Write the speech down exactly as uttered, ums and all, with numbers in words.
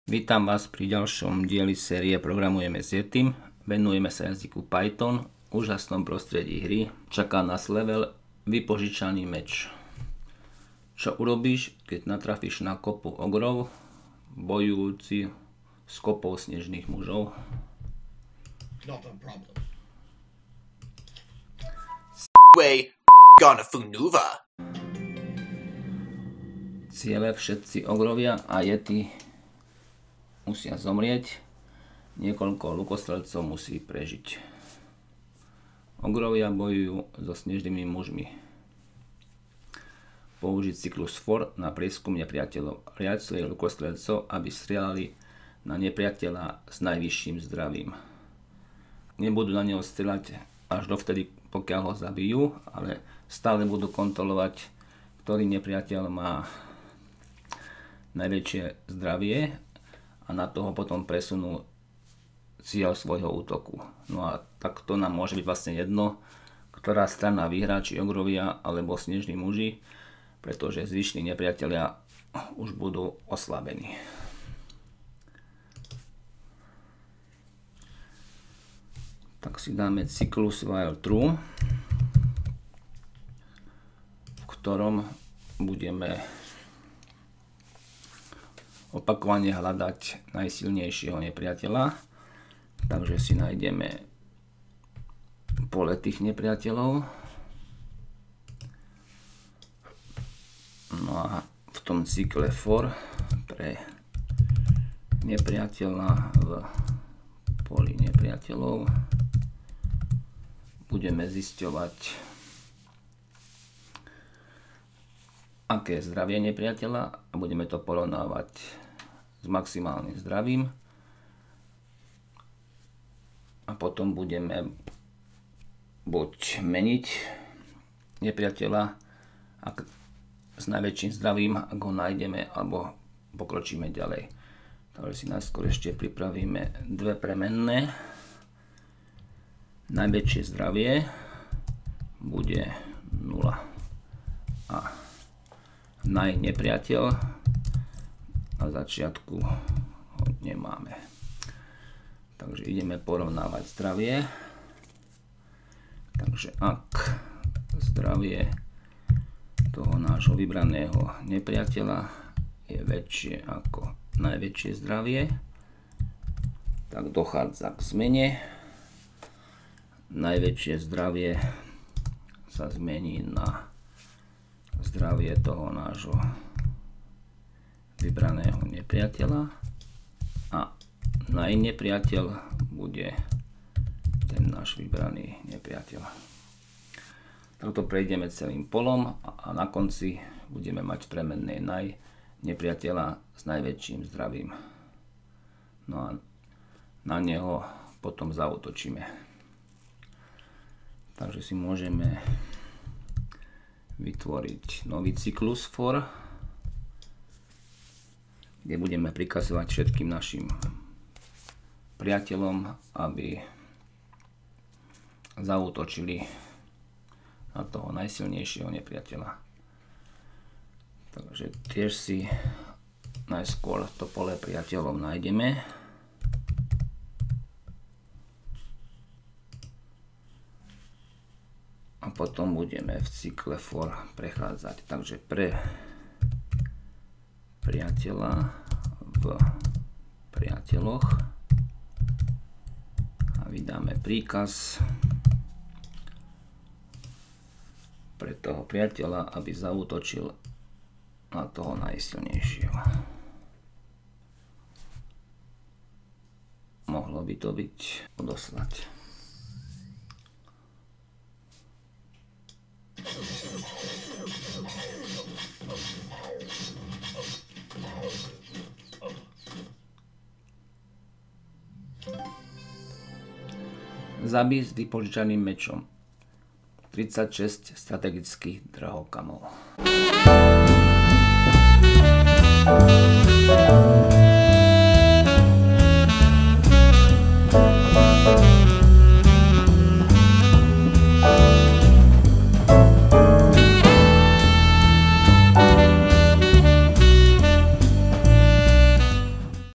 Vítam vás pri ďalšom dieli série Programujeme s Yetim. Venujeme sa jazyku Python, úžasnom prostredí hry. Čaká nás level Vypožičaný meč. Čo urobíš, keď natrafíš na kopu ogrov, bojujúci s kopou snežných mužov? Not a problem. Way gonna Funuva. Ciele všetci ogrovia a Yeti musia zomrieť. Niekoľko lukostrelcov musí prežiť. Ogrovia bojujú so snežnými mužmi. Použiť cyklus for na prieskum nepriateľov. Riaď svojich lukostrelcov, aby strieľali na nepriateľa s najvyšším zdravím. Nebudú na neho strieľať až dovtedy, pokiaľ ho zabijú, ale stále budú kontrolovať, ktorý nepriateľ má najväčšie zdravie a na toho potom presunú cieľ svojho útoku. No a tak to nám môže byť vlastne jedno, ktorá strana vyhrá, či ogrovia alebo snežní muži, pretože zvyšní nepriatelia už budú oslabení. Tak si dáme cyklus while true, v ktorom budeme opakovane hľadať najsilnejšieho nepriateľa. Takže si nájdeme pole tých nepriateľov. No a v tom cykle for pre nepriateľa v poli nepriateľov budeme zisťovať, aké je zdravie nepriateľa a budeme to porovnávať s maximálnym zdravím. A potom budeme buď meniť nepriateľa ak, s najväčším zdravím, ak ho nájdeme, alebo pokročíme ďalej. Takže si najskôr ešte pripravíme dve premenné. Najväčšie zdravie bude nula a najnepriateľ na začiatku ho nemáme. Takže ideme porovnávať zdravie. Takže ak zdravie toho nášho vybraného nepriateľa je väčšie ako najväčšie zdravie, tak dochádza k zmene. Najväčšie zdravie sa zmení na zdravie toho nášho vybraného nepriateľa a najnepriateľ bude ten náš vybraný nepriateľ. Takto prejdeme celým polom a na konci budeme mať premenné najnepriateľa s najväčším zdravím. No a na neho potom zaútočíme. Takže si môžeme vytvoriť nový cyklus for, kde budeme prikazovať všetkým našim priateľom, aby zaútočili na toho najsilnejšieho nepriateľa. Takže tiež si najskôr to pole priateľom nájdeme. A potom budeme v cykle for prechádzať. Takže pre priateľa v priateľoch a vydáme príkaz pre toho priateľa, aby zaútočil na toho najsilnejšieho. Mohlo by to byť odoslať. Zabij s vypožičaným mečom. tridsaťšesť strategických drahokamov.